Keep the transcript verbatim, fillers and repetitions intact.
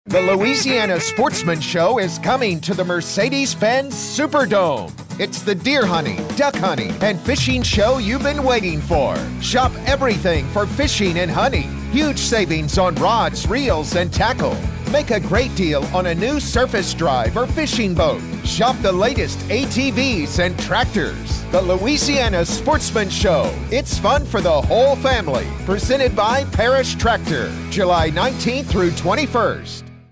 The Louisiana Sportsman Show is coming to the Mercedes-Benz Superdome. It's the deer hunting, duck hunting, and fishing show you've been waiting for. Shop everything for fishing and hunting. Huge savings on rods, reels, and tackle. Make a great deal on a new surface drive or fishing boat. Shop the latest A T Vs and tractors. The Louisiana Sportsman Show. It's fun for the whole family. Presented by Parish Tractor. July nineteenth through twenty-first.